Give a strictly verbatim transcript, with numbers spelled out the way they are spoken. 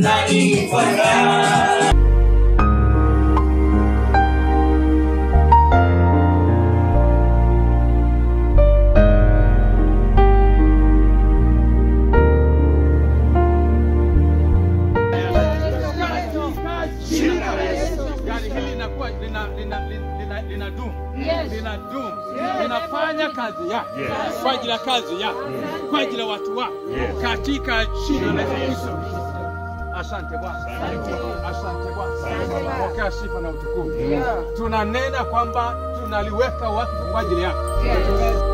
nalifanya. Linafanya kazi yake kwa ajili ya kazi yake kwa ajili ya watu wake katika jina la Yesu. Asante Bwana. Asante Bwana. Pokea sifa na utukufu. Tunanena kwamba tunaliweka wakfu kwa ajili yako.